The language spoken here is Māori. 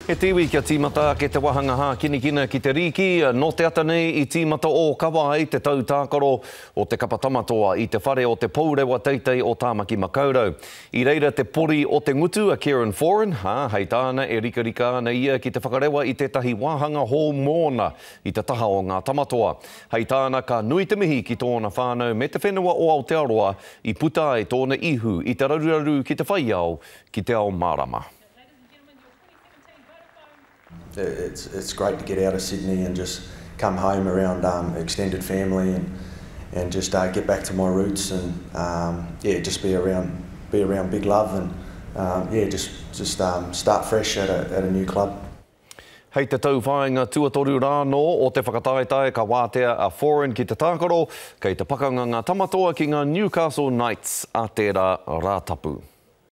He tiwi kia tīmata ke te wahanga hā kinikina ki te riki, no te ata nei I tīmata o kawa ai te tau tākaro o te kapatamatoa I te whare o te pourewa teitei o Tāmaki Makaurau. I reira te pori o te ngutu a Kieran Foran, hei tāna e rika ana ia ki te whakarewa I tētahi wāhanga hō mōna I te taha o ngā tamatoa. Hei tāna ka nui te mihi ki tōna whānau me te whenua o Aotearoa I puta ai tōna ihu I te raruraru ki te whaiao ki te ao marama. It's great to get out of Sydney and just come home around extended family and just get back to my roots and just be around big love and just start fresh at a new club. Hei te tauwhāinga tuatoru rāno o te whakataetae ka wātea a Foran ki te tākaro kei te pakanga ngā tamatoa ki ngā Newcastle Knights a tērā rātapu.